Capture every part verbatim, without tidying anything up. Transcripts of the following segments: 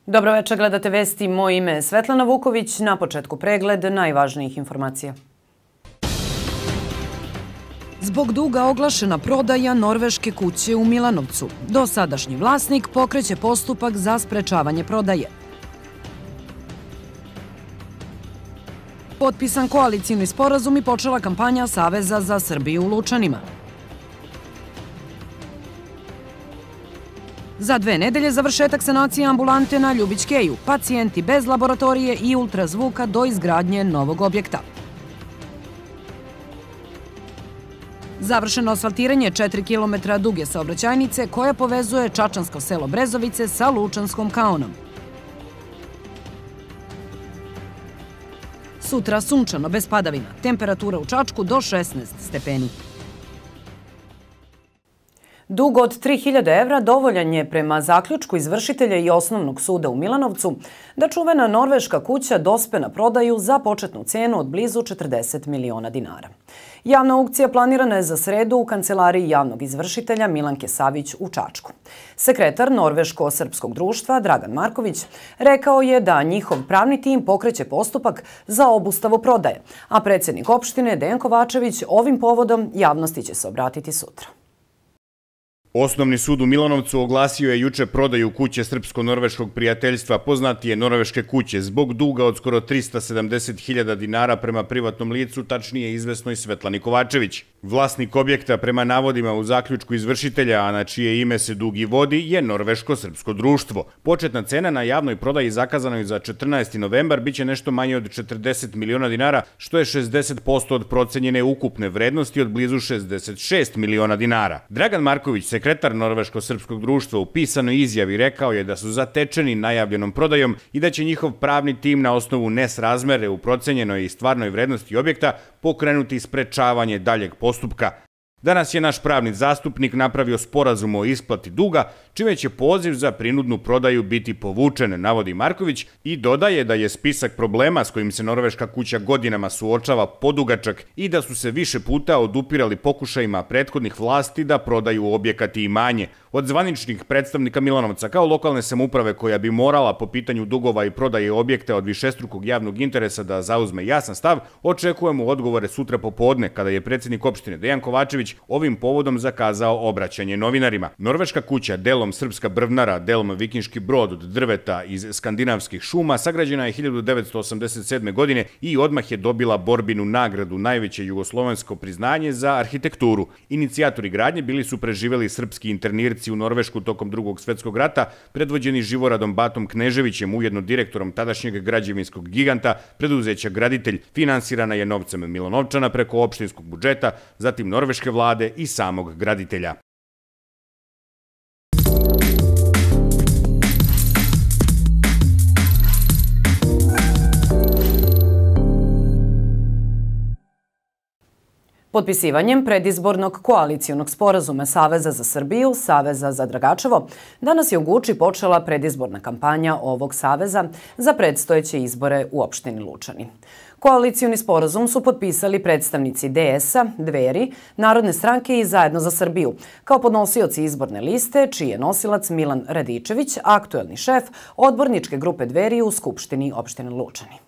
Dobro večer, gledate vesti. Moje ime je Svetlana Vuković. Na početku pregled najvažnijih informacija. Zbog duga oglašena prodaja norveške kuće u Milanovcu. Dosadašnji vlasnik pokreće postupak za sprečavanje prodaje. Potpisan koalicijni sporazum i počela kampanja Saveza za Srbiju u Lučanima. Za dve nedelje završetak sanacije ambulante na Ljubić-Keju, pacijenti bez laboratorije i ultrazvuka do izgradnje novog objekta. Završeno asfaltiranje četiri kilometra duge saobraćajnice koja povezuje čačansko selo Brezovice sa Lučanskom kaonom. Sutra sunčano bez padavina, temperatura u Čačku do šesnaest stepeni. Dug od tri hiljade evra dovoljan je prema zaključku izvršitelja i osnovnog suda u Milanovcu da čuvena norveška kuća dospe na prodaju za početnu cenu od blizu četrdeset miliona dinara. Javna aukcija planirana je za sredu u kancelariji javnog izvršitelja Milanke Savić u Čačku. Sekretar Norveško-srpskog društva Dragan Marković rekao je da njihov pravni tim pokreće postupak za obustavu prodaje, a predsjednik opštine Dejan Kovačević ovim povodom javnosti će se obratiti sutra. Osnovni sud u Milanovcu oglasio je juče prodaju kuće Srpsko-norveškog prijateljstva, poznatije norveške kuće, zbog duga od skoro trista sedamdeset hiljada dinara prema privatnom licu, tačnije izvesnoj Svetlani Kovačević. Vlasnik objekta, prema navodima u zaključku izvršitelja, a na čije ime se dug i vodi, je Norveško-srpsko društvo. Početna cena na javnoj prodaji zakazanoj za četrnaesti novembar biće nešto manje od četrdeset miliona dinara, što je šezdeset posto od procenjene ukupne vrednosti od blizu šezdeset šest miliona dinara. Dragan Marković, sekretar Norveško-srpskog društva, u pisanoj izjavi rekao je da su zatečeni najavljenom prodajom i da će njihov pravni tim na osnovu nesrazmere u procenjenoj i stvarnoj vrednosti objekta pokrenuti sprečavanje daljeg postupka. Danas je naš pravni zastupnik napravio sporazum o isplati duga, čime će poziv za prinudnu prodaju biti povučen, navodi Marković, i dodaje da je spisak problema s kojim se norveška kuća godinama suočava podugačak i da su se više puta odupirali pokušajima prethodnih vlasti da prodaju objekat i imanje. Od zvaničnih predstavnika Milanovca kao lokalne samouprave koja bi morala po pitanju dugova i prodaje objekta od višestrukog javnog interesa da zauzme jasan stav, očekujemo odgovore sutra popodne kada je predsjednik opštine Dejan Kovačević ovim povodom zakazao obraćanje novinarima. Norveška kuća, delom srpska brvnara, delom vikinški brod od drveta iz skandinavskih šuma, sagrađena je hiljadu devetsto osamdeset sedme. godine i odmah je dobila borbinu nagradu, najveće jugoslovensko priznanje za arhitekturu. Inicijatori gradnje bili su preživeli srpski internirci u Norvešku tokom Drugog svetskog rata, predvođeni Živoradom Batom Kneževićem, ujedno direktorom tadašnjeg građevinskog giganta, preduzeća Graditelj. Finansirana je novcem Milanovčana preko opštinskog budžeta, zatim norveške vlade i samog graditelja. Potpisivanjem predizbornog koalicijonog sporazuma Saveza za Srbiju, Saveza za Dragačevo, danas je u Guči počela predizborna kampanja ovog saveza za predstojeće izbore u opštini Lučani. Koalicijoni sporazum su potpisali predstavnici D S-a, Dveri, Narodne stranke i Zajedno za Srbiju, kao podnosioci izborne liste, čiji je nosilac Milan Radičević, aktuelni šef odborničke grupe Dveri u Skupštini opštine Lučani.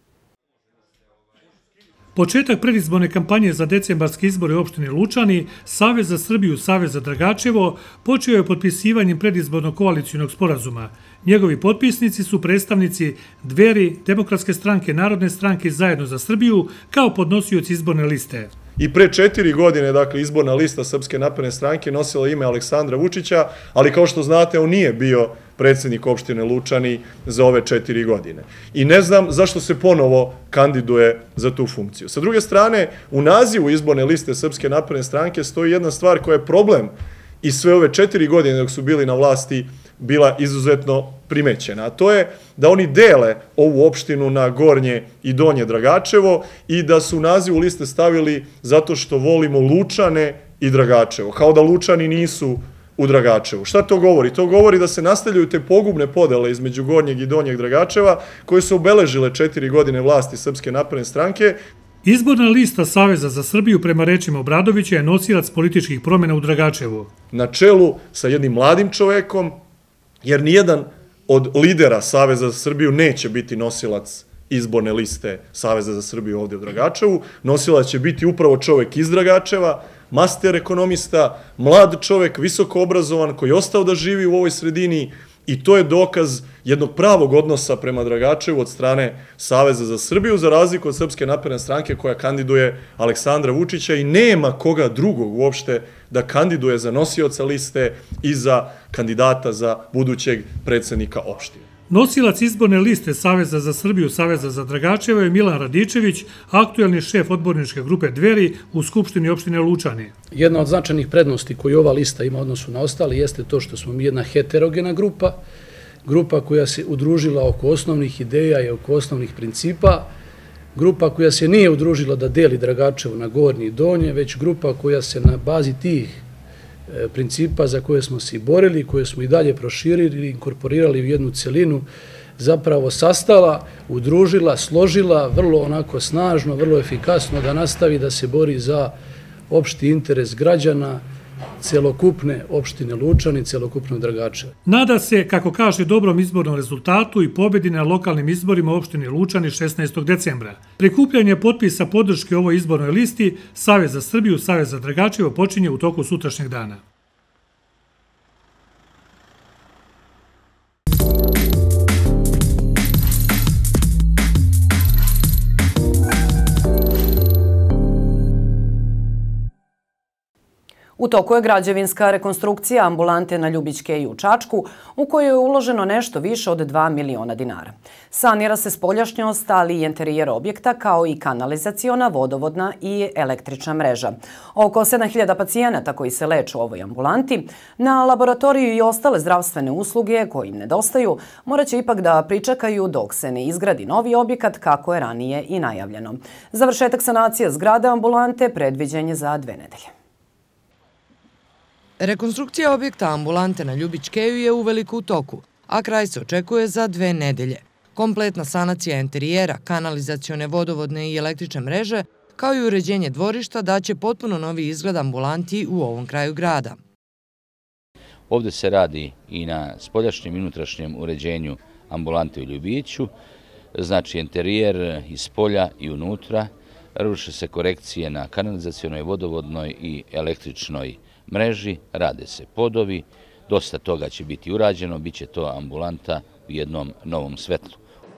Početak predizborne kampanje za decembarske izbore u opštini Lučani, Savez za Srbiju, Savez za Dragačevo, počeo je potpisivanjem predizbornog koalicijonog sporazuma. Njegovi potpisnici su predstavnici Dveri, Demokratske stranke, Narodne stranke i Zajedno za Srbiju, kao podnosioci izborne liste. I pre četiri godine, dakle, izborna lista Srpske napredne stranke nosila ime Aleksandra Vučića, ali kao što znate, on nije bio predsjednik opštine Lučani za ove četiri godine. I ne znam zašto se ponovo kandiduje za tu funkciju. Sa druge strane, u nazivu izborne liste Srpske napredne stranke stoji jedna stvar koja je problem i sve ove četiri godine dok su bili na vlasti bila izuzetno primećena. A to je da oni dele ovu opštinu na Gornje i Donje Dragačevo i da su u nazivu liste stavili zato što volimo Lučane i Dragačevo. Kao da Lučani nisu u Dragačevu. Šta to govori? To govori da se nastavljaju te pogubne podele između Gornjeg i Donjeg Dragačeva koje su obeležile četiri godine vlasti Srpske napredne stranke. Izborna lista Saveza za Srbiju prema rečima Obradovića je nosilac političkih promjena u Dragačevu. Na čelu sa jednim mladim čovekom, jer nijedan od lidera Saveza za Srbiju neće biti nosilac izborne liste Saveza za Srbiju ovdje u Dragačevu. Nosilac će biti upravo čovek iz Dragačeva, master ekonomista, mlad čovek, visoko obrazovan, koji je ostao da živi u ovoj sredini, i to je dokaz jednog pravog odnosa prema Dragačevu od strane Saveza za Srbiju, za razliku od Srpske napredne stranke koja kandiduje Aleksandra Vučića i nema koga drugog uopšte da kandiduje za nosioca liste i za kandidata za budućeg predsednika opštine. Nosilac izborne liste Saveza za Srbiju, Saveza za Dragačevo je Milan Radičević, aktuelni šef odborničke grupe Dveri u Skupštini opštine Lučani. Jedna od značajnih prednosti koju ova lista ima u odnosu na ostali jeste to što smo mi jedna heterogena grupa, grupa koja se udružila oko osnovnih ideja i oko osnovnih principa, grupa koja se nije udružila da deli Dragačevo na gornje i donje, već grupa koja se na bazi tih principa za koje smo se i borili, koje smo i dalje proširili, inkorporirali u jednu celinu, zapravo sastala, udružila, složila, vrlo onako snažno, vrlo efikasno da nastavi da se bori za opšti interes građana, celokupne opštine Lučani, celokupnog Dragačeva. Nada se, kako kaže, dobrom izbornom rezultatu i pobedi na lokalnim izborima u opštini Lučani šesnaestog decembra. Prikupljanje potpisa podrške ovoj izbornoj listi Savez za Srbiju, Savez za Dragačevo počinje u toku sutrašnjeg dana. U toku je građevinska rekonstrukcija ambulante na Ljubićke u Čačku, u kojoj je uloženo nešto više od dva miliona dinara. Sanira se spoljašnjost, ali i interijer objekta, kao i kanalizaciona, vodovodna i električna mreža. Oko sedam hiljada pacijenata koji se leče u ovoj ambulanti, na laboratoriju i ostale zdravstvene usluge koji im nedostaju, morat će ipak da pričekaju dok se ne izgradi novi objekat, kako je ranije i najavljeno. Završetak sanacije zgrade ambulante predviđen je za dve nedelje. Rekonstrukcija objekta ambulante na Ljubićkeju je uveliko u toku, a kraj se očekuje za dve nedelje. Kompletna sanacija interijera, kanalizacione, vodovodne i električne mreže, kao i uređenje dvorišta, daće potpuno novi izgled ambulanti u ovom kraju grada. Ovdje se radi i na spoljašnjem i unutrašnjem uređenju ambulante u Ljubiću, znači interijer iz polja i unutra, vrše se korekcije na kanalizacionoj, vodovodnoj i električnoj mreži, rade se podovi, dosta toga će biti urađeno, bit će to ambulanta u jednom novom svetlu.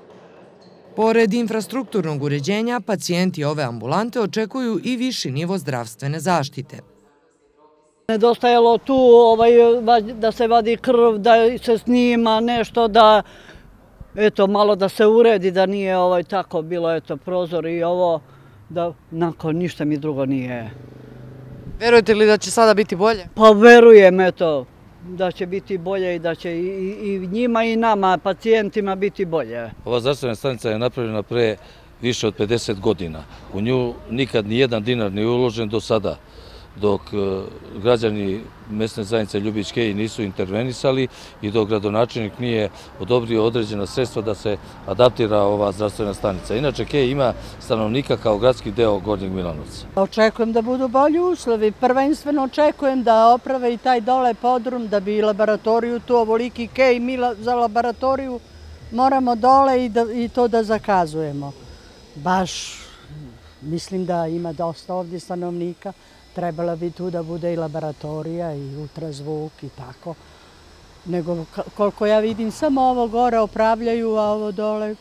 Pored infrastrukturnog uređenja, pacijenti ove ambulante očekuju i viši nivo zdravstvene zaštite. Nedostajalo tu da se vadi krv, da se snima nešto, da eto malo da se uredi, da nije tako bilo eto prozor i ovo, da nakon ništa mi drugo nije. Verujete li da će sada biti bolje? Pa verujem, eto, da će biti bolje i da će i njima i nama, pacijentima, biti bolje. Ova zdravstvena stanica je napravljena pre više od pedeset godina. U nju nikad ni jedan dinar nije uložen do sada, dok građani mesne zajednice Ljubićke nisu intervenisali i dok gradonačelnik nije odobrio određena sredstva da se adaptira ova zdravstvena stanica. Inače, Kej ima stanovnika kao gradski deo Gornjeg Milanovca. Očekujem da budu bolji uslovi. Prvenstveno očekujem da oprave i taj dole podrum, da bi laboratoriju tu ovoliki Kej za laboratoriju moramo dole i to da zakazujemo. Baš mislim da ima dosta ovdje stanovnika. Trebala bi tu da bude i laboratorija i ultrazvuk i tako. Nego koliko ja vidim, samo ovo gore opravljaju, a ovo dole,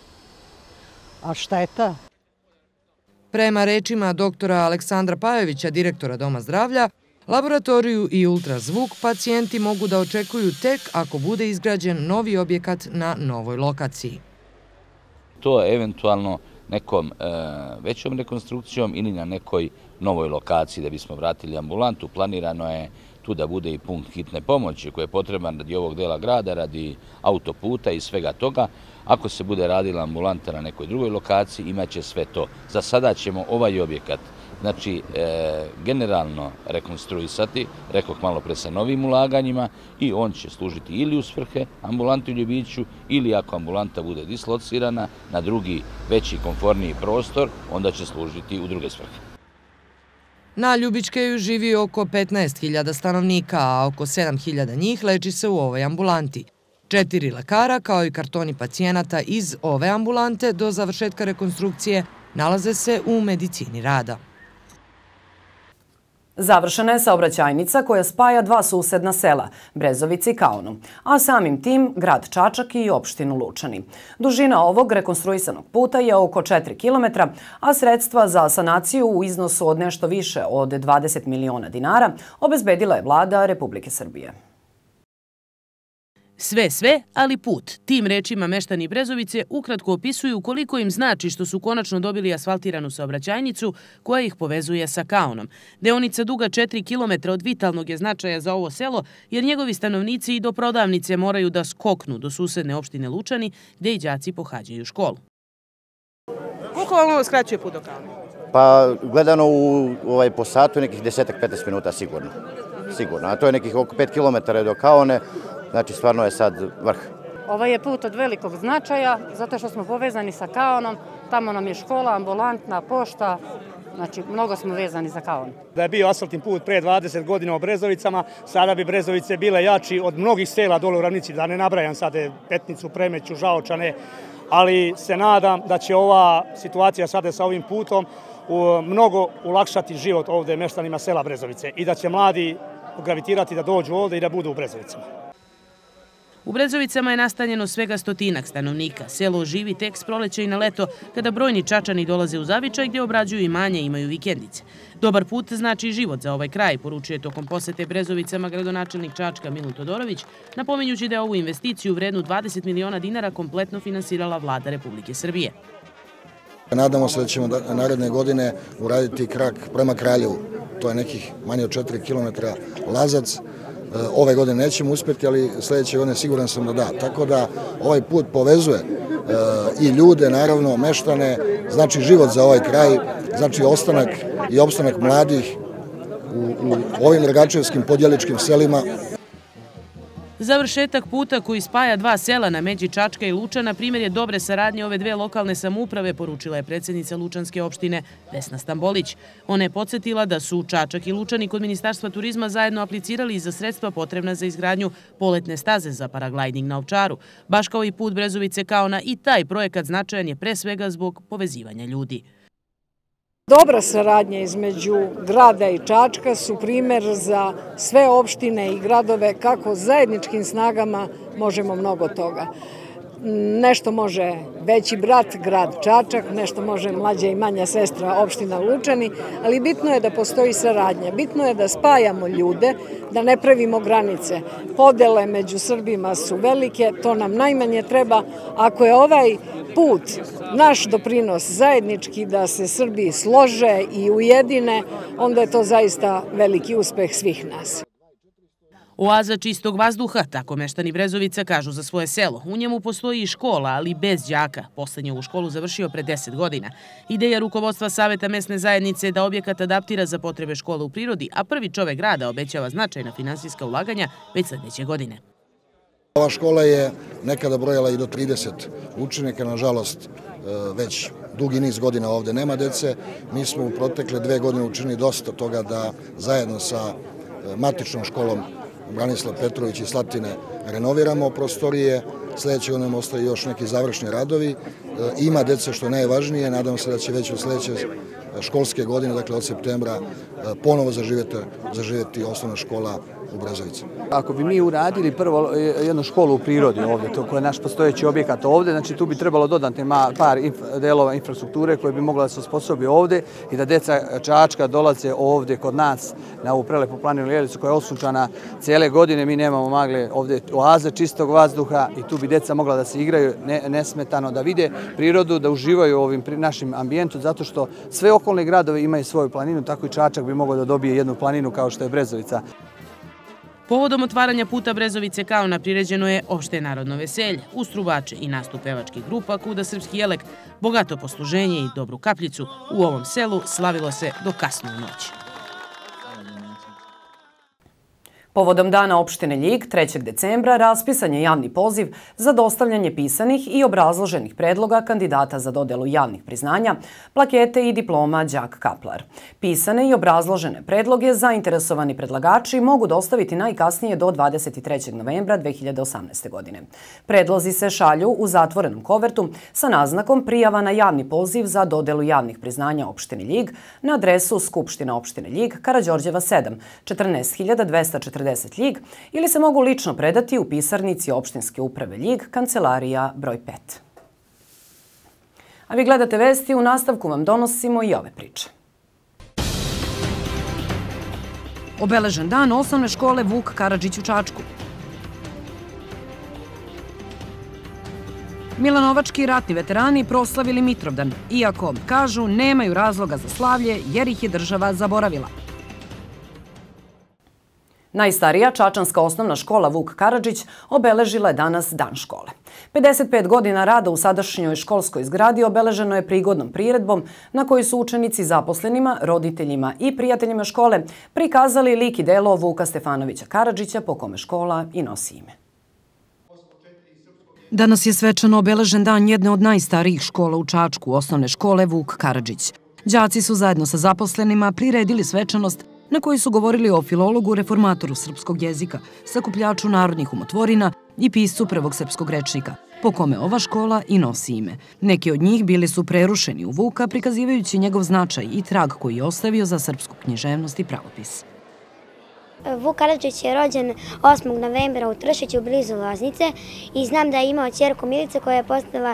a šteta. Prema rečima doktora Aleksandra Pajevića, direktora Doma zdravlja, laboratoriju i ultrazvuk pacijenti mogu da očekuju tek ako bude izgrađen novi objekat na novoj lokaciji. To je eventualno nekom većom rekonstrukcijom ili na nekoj novoj lokaciji da bismo vratili ambulantu. Planirano je tu da bude i punkt hitne pomoći koji je potreban radi ovog dela grada, radi autoputa i svega toga. Ako se bude radila ambulanta na nekoj drugoj lokaciji, imaće sve to. Za sada ćemo ovaj objekat, znači, generalno rekonstruisati, rekoh malo pre sa novim ulaganjima, i on će služiti ili u svrhe ambulante u Ljubiću, ili ako ambulanta bude dislocirana na drugi, veći, komforniji prostor, onda će služiti u druge svrhe. Na Ljubićkeju živi oko petnaest hiljada stanovnika, a oko sedam hiljada njih leči se u ovoj ambulanti. Četiri lekara, kao i kartoni pacijenata iz ove ambulante do završetka rekonstrukcije, nalaze se u medicini rada. Završena je saobraćajnica koja spaja dva susedna sela, Brezovice i Kaonu, a samim tim grad Čačak i opštinu Lučani. Dužina ovog rekonstruisanog puta je oko četiri kilometra, a sredstva za sanaciju u iznosu od nešto više od dvadeset miliona dinara obezbedila je vlada Republike Srbije. Sve, sve, ali put. Tim rečima meštani Brezovice ukratko opisuju koliko im znači što su konačno dobili asfaltiranu saobraćajnicu koja ih povezuje sa Kaonom. Deonica duga četiri kilometra od vitalnog je značaja za ovo selo, jer njegovi stanovnici i do prodavnice moraju da skoknu do susedne opštine Lučani, gde i đaci pohađaju školu. Koliko vam ovo skraćuje put do Kaona? Pa gledano u, ovaj, po satu nekih deset do petnaest minuta sigurno. Sigurno, a to je nekih oko pet kilometara do Kaone. Znači, stvarno je sad vrh. Ovaj je put od velikog značaja, zato što smo povezani sa Kaonom. Tamo nam je škola, ambulantna, pošta. Znači, mnogo smo vezani za Kaon. Da je bio asfaltni put pre dvadeset godina u Brezovicama, sada bi Brezovice bile jači od mnogih sela dole u ravnici. Da ne nabrajam sad Petnicu, Premeću, Žaočane, ali se nadam da će ova situacija sada sa ovim putom mnogo ulakšati život ovde meštanima sela Brezovice i da će mladi gravitirati da dođu ovde i da budu u Brezovicama. U Brezovicama je nastanjeno svega stotinak stanovnika. Selo živi tek s proleća i na leto, kada brojni Čačani dolaze u Zavičaj gdje obrađuju imanje i imaju vikendice. Dobar put znači život za ovaj kraj, poručuje tokom posete Brezovicama gradonačelnik Čačka Milun Todorović, napominjući da je ovu investiciju vrednu dvadeset miliona dinara kompletno finansirala vlada Republike Srbije. Nadamo se da ćemo naredne godine uraditi krak prema Kraljevu. To je nekih manje od četiri kilometra Lazac. Ove godine nećemo uspjeti, ali sljedeće godine siguran sam da da. Tako da ovaj put povezuje i ljude, naravno, meštane, znači život za ovaj kraj, znači ostanak i opstanak mladih u ovim dragačevskim podjeličkim selima. Završetak puta koji spaja dva sela na međi Čačka i Lučana primjer je dobre saradnje ove dve lokalne samouprave, poručila je predsjednica Lučanske opštine Vesna Stambolić. Ona je podsjetila da su Čačak i Lučani kod Ministarstva turizma zajedno aplicirali za sredstva potrebna za izgradnju poletne staze za paraglajding na Ovčaru. Baš kao i put Brezovice Kaona, i taj projekat značajan je pre svega zbog povezivanja ljudi. Dobra saradnja između grada i Čačka su primjer za sve opštine i gradove kako zajedničkim snagama možemo mnogo toga. Nešto može veći brat, grad Čačak, nešto može mlađa i manja sestra, opština Lučani, ali bitno je da postoji saradnja. Bitno je da spajamo ljude, da ne pravimo granice. Podele među Srbima su velike, to nam najmanje treba. Ako je ovaj put, naš doprinos zajednički da se Srbi slože i ujedine, onda je to zaista veliki uspeh svih nas. Oaza čistog vazduha, tako meštani Brezovica kažu za svoje selo. U njemu postoji i škola, ali bez đaka. Poslednju ovu školu završio pre deset godina. Ideja rukovodstva Saveta mesne zajednice je da objekat adaptira za potrebe škole u prirodi, a prvi čovek grada obećava značajna finansijska ulaganja već sledeće godine. Ova škola je nekada brojala i do trideset učenika, nažalost već dugi niz godina ovde nema dece. Mi smo u protekle dve godine učinili dosta toga da zajedno sa matičnom školom Branislav Petrović i Slatine renoviramo prostorije. Sljedeće godine ostaju još neki završni radovi. Ima dece što je najvažnije. Nadam se da će već u sljedeće školske godine, dakle od septembra, ponovo zaživjeti osnovna škola u Brezovici. Ako bi mi uradili prvo jednu školu u prirodi ovdje, to je naš postojeći objekat ovdje, znači tu bi trebalo dodati par delova infrastrukture koje bi mogla da se osposobi ovdje i da deca Čačka dolaze ovdje kod nas na ovu prelepu planinu Jelicu koja je osunčana cijele godine. Mi nemamo magle ovdje oaze čistog vazduha i tu bi deca mogla da se igraju nesmetano, da vide prirodu, da uživaju u ovim našim ambijentu, zato što sve okolne gradove imaju svoju planinu, tako i Čačak bi mogao da dobije jednu planinu kao što je Brezovica. Povodom otvaranja puta Brezovice Kaona priređeno je opšte narodno veselje, uz trubače i nastup pevačkih grupa, kuda srpski jelek, bogato posluženje i dobru kapljicu. U ovom selu slavilo se do kasno u noći. Povodom dana opštine Ljig, trećeg decembra, raspisan je javni poziv za dostavljanje pisanih i obrazloženih predloga kandidata za dodelu javnih priznanja, plakete i diploma đak kaplar. Pisane i obrazložene predloge zainteresovani predlagači mogu dostaviti najkasnije do dvadeset trećeg novembra dve hiljade osamnaeste. godine. Predlozi se šalju u zatvorenom kovertu sa naznakom prijava na javni poziv za dodelu javnih priznanja opštine Ljig na adresu Skupština opštine Ljig, Karađorđeva sedam, četrnaest hiljada dvesta četrdeset Ljig, ili se mogu lično predati u pisarnici opštinske uprave Ljig, kancelarija broj pet. A vi gledate vesti, u nastavku vam donosimo i ove priče. Obeležen dan osnovne škole Vuk Karadžić u Čačku. Milanovački ratni veterani proslavili Mitrovdan, iako, kažu, nemaju razloga za slavlje jer ih je država zaboravila. Najstarija čačanska osnovna škola Vuk Karadžić obeležila je danas dan škole. pedeset pet godina rada u sadašnjoj školskoj zgradi obeleženo je prigodnom priredbom na kojoj su učenici zaposlenima, roditeljima i prijateljima škole prikazali lik i delo Vuka Stefanovića Karadžića, po kome škola i nosi ime. Danas je svečano obeležen dan jedne od najstarijih škola u Čačku, osnovne škole Vuk Karadžić. Đaci su zajedno sa zaposlenima priredili svečanost na koji su govorili o filologu, reformatoru srpskog jezika, sakupljaču narodnih umotvorina i piscu prvog srpskog rečnika, po kome ova škola i nosi ime. Neki od njih bili su prerušeni u Vuka, prikazivajući njegov značaj i trag koji je ostavio za srpsku književnost i pravopis. Vuk Karadžić je rođen osmog novembra u Tršiću, blizu Loznice, i znam da je imao ćerku Milicu koja je postala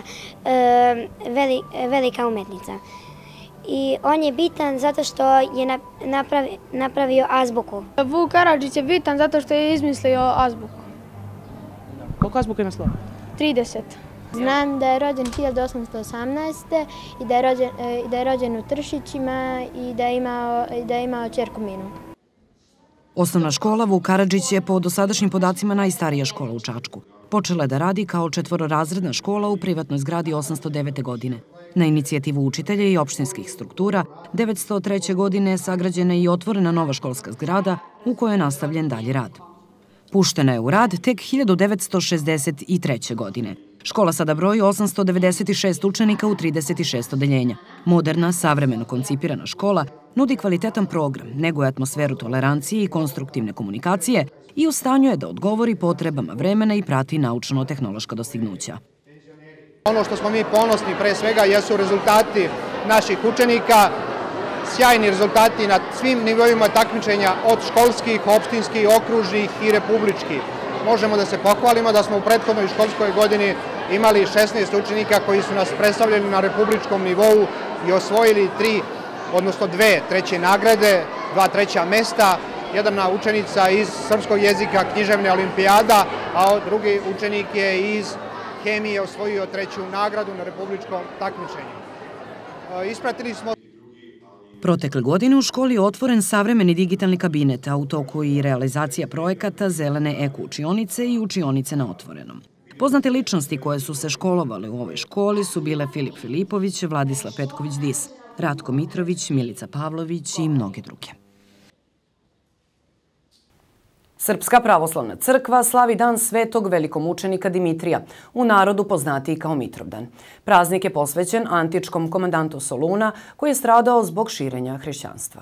velika umetnica. I on je bitan zato što je napravio azbuku. Vuk Karadžić je bitan zato što je izmislio azbuku. Koliko azbuka ima slova? trideset. Znam da je rođen hiljadu osamsto osamnaeste. i da je rođen u Tršićima i da je imao ćerku Minu. Osnovna škola Vuk Karadžić je po dosadašnjim podacima najstarija škola u Čačku. Počela je da radi kao četvororazredna škola u privatnoj zgradi osamsto devete. godine. Na inicijativu učitelja i opštinskih struktura, devetsto treće. godine sagrađena je i otvorena nova školska zgrada u kojoj je nastavljen dalji rad. Puštena je u rad tek hiljadu devetsto šezdeset treće. godine. Škola sada broji osamsto devedeset šest učenika u trideset šest odeljenja. Moderna, savremeno koncipirana škola nudi kvalitetan program, neguje atmosferu tolerancije i konstruktivne komunikacije i u stanju je da odgovori potrebama vremena i prati naučno-tehnološka dostignuća. Ono što smo mi ponosni pre svega jesu rezultati naših učenika, sjajni rezultati na svim nivoima takmičenja, od školskih, opštinskih, okružnih i republičkih. Možemo da se pohvalimo da smo u prethodnoj školskoj godini imali šesnaest učenika koji su nas predstavljali na republičkom nivou i osvojili tri, odnosno dve treće nagrade, dva treća mesta. Jedna učenica iz srpskog jezika književne olimpijada, a drugi učenik je iz hemije osvojio treću nagradu na republičkom takmičenju. Ispratili smo... Protekle godine u školi je otvoren savremeni digitalni kabinet, a u toku i realizacija projekata zelene eko-učionice i učionice na otvorenom. Poznate ličnosti koje su se školovale u ovoj školi su bile Filip Filipović, Vladislav Petković-Dis, Ratko Mitrović, Milica Pavlović i mnoge druge. Srpska pravoslavna crkva slavi dan svetog velikomučenika Dimitrija, u narodu poznatiji kao Mitrovdan. Praznik je posvećen antičkom komandantu Soluna koji je stradao zbog širenja hrišćanstva.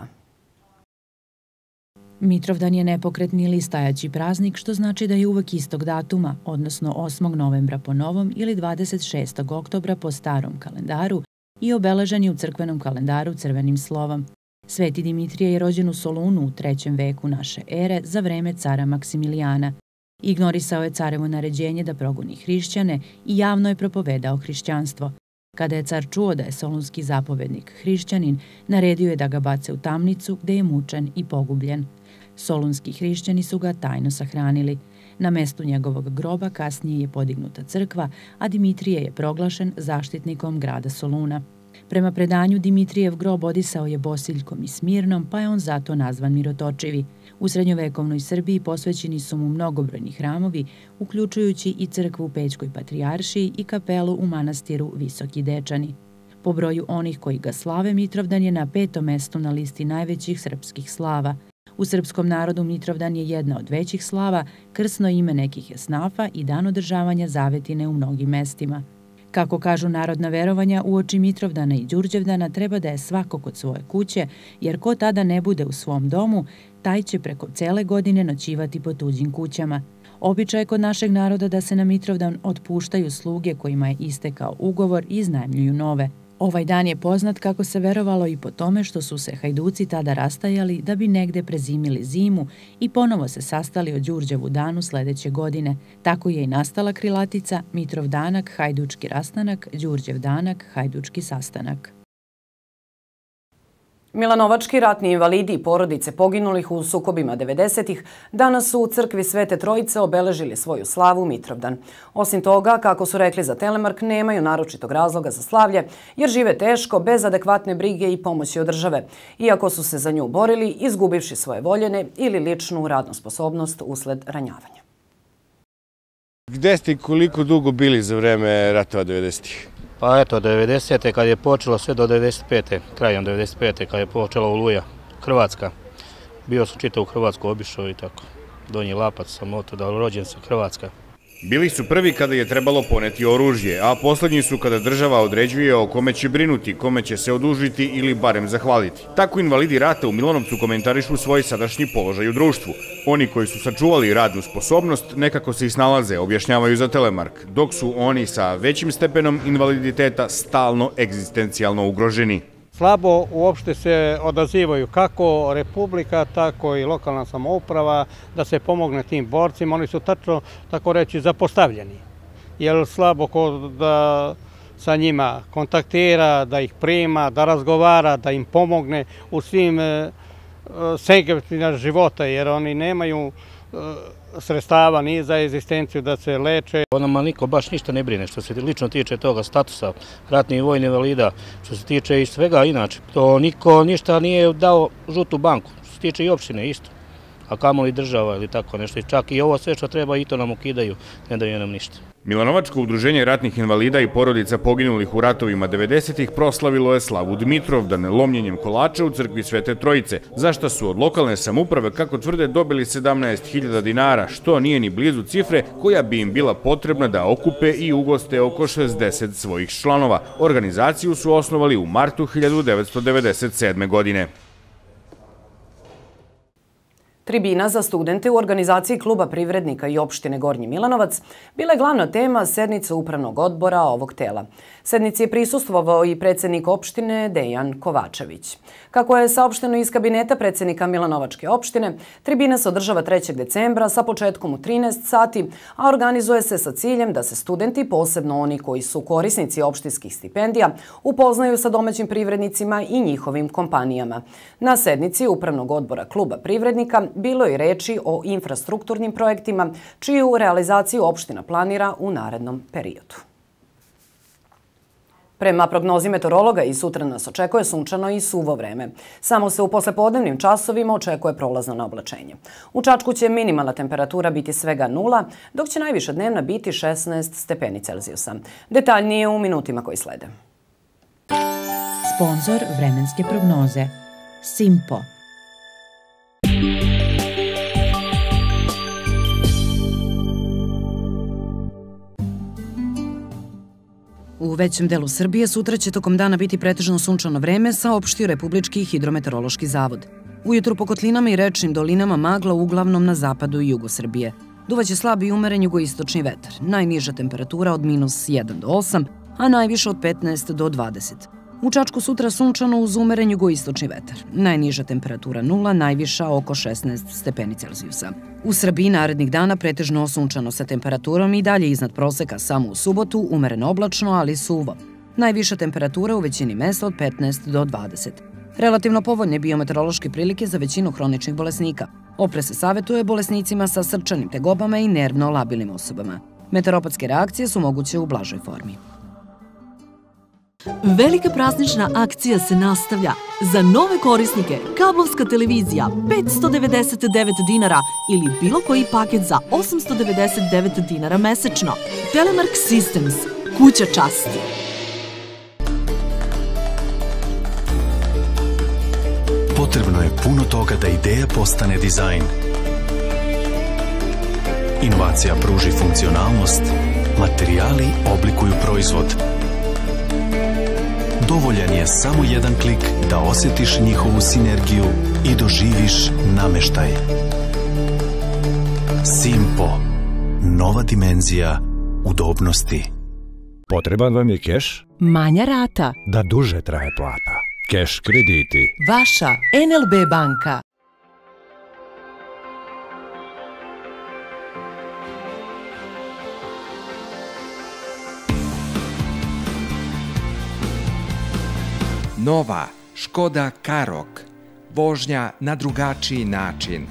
Mitrovdan je nepokretni ili stajaći praznik, što znači da je uvek istog datuma, odnosno osmog novembra po novom ili dvadeset šestog oktobra po starom kalendaru, i obeležen je u crkvenom kalendaru crvenim slovom. Sveti Dimitrije je rođen u Solunu u trećem veku naše ere za vreme cara Maksimilijana. Ignorisao je carevo naređenje da progoni hrišćane i javno je propovedao hrišćanstvo. Kada je car čuo da je solunski zapovednik hrišćanin, naredio je da ga bace u tamnicu gde je mučen i pogubljen. Solunski hrišćani su ga tajno sahranili. Na mestu njegovog groba kasnije je podignuta crkva, a Dimitrije je proglašen zaštitnikom grada Soluna. Prema predanju, Dimitrijev grob odisao je Bosiljkom i Smirnom, pa je on zato nazvan Mirotočivi. U srednjovekovnoj Srbiji posvećeni su mu mnogobrojni hramovi, uključujući i crkvu u Pećkoj patrijaršiji i kapelu u manastiru Visoki Dečani. Po broju onih koji ga slave, Mitrovdan je na petom mestu na listi najvećih srpskih slava. U srpskom narodu Mitrovdan je jedna od većih slava, krsno ime nekih esnafa i dan održavanja zavetine u mnogim mestima. Kako kažu narodna verovanja, uoči Mitrovdana i Đurđevdana treba da je svako kod svoje kuće, jer ko tada ne bude u svom domu, taj će preko cele godine noćivati po tuđim kućama. Običaj je kod našeg naroda da se na Mitrovdan otpuštaju sluge kojima je istekao ugovor i iznajmljuju nove. Ovaj dan je poznat, kako se verovalo, i po tome što su se hajduci tada rastajali da bi negde prezimili zimu i ponovo se sastali o Đurđevu danu sledeće godine. Tako je i nastala krilatica Mitrovdanak, hajdučki rastanak, Đurđevdanak, hajdučki sastanak. Milanovački ratni invalidi i porodice poginulih u sukobima devedesetih danas su u crkvi Svete Trojice obeležili svoju slavu Mitrovdan. Osim toga, kako su rekli za Telemark, nemaju naročitog razloga za slavlje jer žive teško, bez adekvatne brige i pomoći od države, iako su se za nju borili, izgubivši svoje voljene ili ličnu radnu sposobnost usled ranjavanja. Gde ste i koliko dugo bili za vreme ratova devedesetih? Pa eto, devedesete kad je počelo sve do devedeset pete, krajem devedeset pete kad je počela Oluja, Hrvatska. Bio sam čitav u Hrvatsku, obišao i tako. Donji Lapac sam oto da rođen sam Hrvatska. Bili su prvi kada je trebalo poneti oružje, a poslednji su kada država određuje o kome će brinuti, kome će se odužiti ili barem zahvaliti. Tako invalidi rata u Milanovcu komentarišu svoj sadašnji položaj u društvu. Oni koji su sačuvali radnu sposobnost nekako se i snalaze, objašnjavaju za Telemark, dok su oni sa većim stepenom invaliditeta stalno egzistencijalno ugroženi. Slabo uopšte se odazivaju kako Republika, tako i lokalna samouprava da se pomogne tim borcima. Oni su tačno, tako reći, zapostavljeni. Jer slabo ko da sa njima kontaktira, da ih prima, da razgovara, da im pomogne u svim segmentima života, jer oni nemaju sredstava ni za egzistenciju da se leče. O nama niko baš ništa ne brine što se lično tiče toga statusa ratnih i vojnih invalida, što se tiče i svega inače. To niko ništa nije dao žutu banku, što se tiče i opštine isto, a kamoli država ili tako nešto. Čak i ovo sve što treba i to nam ukidaju, ne daju nam ništa. Milanovačko udruženje ratnih invalida i porodica poginulih u ratovima devedesetih proslavilo je slavu Mitrovdan lomljenjem kolača u crkvi Svete Trojice, za šta su od lokalne samouprave, kako tvrde, dobili sedamnaest hiljada dinara, što nije ni blizu cifre koja bi im bila potrebna da okupe i ugoste oko šezdeset svojih članova. Organizaciju su osnovali u martu hiljadu devetsto devedeset sedme. godine. Tribina za studente u organizaciji Kluba privrednika i opštine Gornji Milanovac bila je glavna tema sednice upravnog odbora ovog tela. Sednici je prisustvovao i predsjednik opštine Dejan Kovačević. Kako je saopšteno iz kabineta predsjednika Milanovačke opštine, tribina se održava trećeg decembra sa početkom u trinaest sati, a organizuje se sa ciljem da se studenti, posebno oni koji su korisnici opštinskih stipendija, upoznaju sa domaćim privrednicima i njihovim kompanijama. Na sednici upravnog odbora Kluba privrednika bilo je reči o infrastrukturnim projektima, čiju realizaciju opština planira u narednom periodu. Prema prognozi meteorologa i sutra nas očekuje sunčano i suvo vreme. Samo se u poslepodnevnim časovima očekuje prolazno na oblačenje. U Čačku će minimalna temperatura biti svega nula, dok će najviša dnevna biti šesnaest stepeni Celzijusa. Detaljnije u minutima koji slede. Sponzor vremenske prognoze Simpo. U većem delu Srbije sutra će tokom dana biti pretežno sunčano vreme, saopštio Republički hidrometeorološki zavod. Ujutru po kotlinama i rečnim dolinama magla uglavnom na zapadu i jugu Srbije. Duvaće slab i umeren jugoistočni vetar, najniža temperatura od minus jedan do osam, a najviša od petnaest do dvadeset. U Čačku sutra sunčano uz umeren jugoistočni vetar. Najniža temperatura nula, najviša oko šesnaest stepeni Celzijusa. U Srbiji narednih dana pretežno sunčano sa temperaturom i dalje iznad proseka, samo u subotu umereno oblačno, ali suvo. Najviša temperatura u većini mesta od petnaest do dvadeset. Relativno povoljne biometeorološke prilike za većinu hroničnih bolesnika. Opre se savjetuje bolesnicima sa srčanim tegobama i nervno labilnim osobama. Meteoropatske reakcije su moguće u blažoj formi. Velika praznična akcija se nastavlja. Za nove korisnike kablovska televizija petsto devedeset devet dinara ili bilo koji paket za osamsto devedeset devet dinara mesečno. Telemark Systems. Kuća časti. potrebno je puno toga da ideja postane dizajn. Inovacija pruži funkcionalnost, materijali oblikuju proizvod. Dovoljan je samo jedan klik da osjetiš njihovu sinergiju i doživiš nameštaj. Simpo. Nova dimenzija udobnosti. Potreban vam je keš? Manja rata. Da duže traje plata. Keš krediti. Vaša N L B banka. Nova Škoda Karoq. Vožnja na drugačiji način.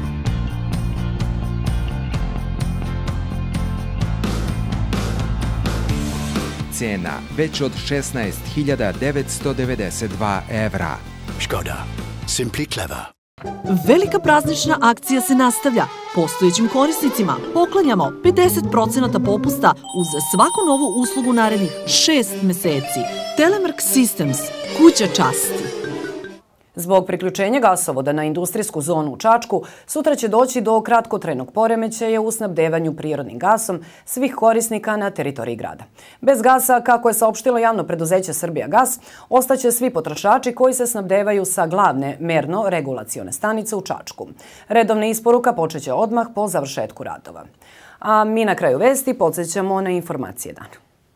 Cena već od šesnaest hiljada devetsto devedeset dva evra. Škoda. Simply clever. Velika praznična akcija se nastavlja. Postojećim korisnicima poklanjamo pedeset procenata popusta uz svaku novu uslugu narednih šest meseci. Telemark Systems. Kuća časti. Zbog priključenja gasovoda na industrijsku zonu u Čačku, sutra će doći do kratkotrajnog poremećaja u snabdevanju prirodnim gasom svih korisnika na teritoriji grada. Bez gasa, kako je saopštilo javno preduzeće Srbijagas, ostaće svi potrošači koji se snabdevaju sa glavne merno-regulacione stanice u Čačku. Redovna isporuka počeće odmah po završetku radova. A mi na kraju vesti podsjećamo na informacije dana.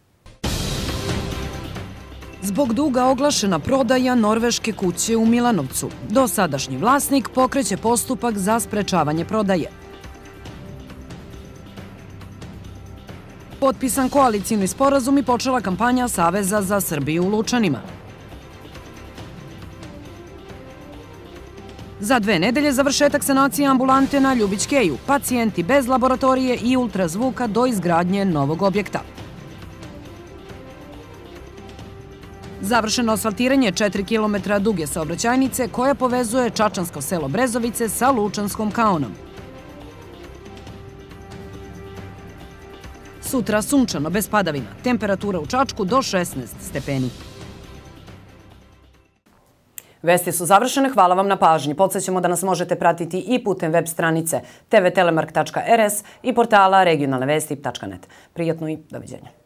Zbog duga oglašena prodaja norveške kuće u Milanovcu. Dosadašnji vlasnik pokreće postupak za sprečavanje prodaje. Potpisan koalicijni sporazum i počela kampanja Saveza za Srbiju u Lučanima. Za dve nedelje završetak sanacije ambulante na Ljubićkeju, pacijenti bez laboratorije i ultrazvuka do izgradnje novog objekta. Završeno asfaltiranje četiri kilometra duge saobraćajnice koja povezuje čačansko selo Brezovice sa Lučanskom kaonom. Sutra sunčano bez padavina, temperatura u Čačku do šesnaest stepeni. Vesti su završene, hvala vam na pažnji. Podsjećamo da nas možete pratiti i putem web stranice t v telemark tačka r s i portala regionalne vesti tačka net. Prijatno i doviđenja.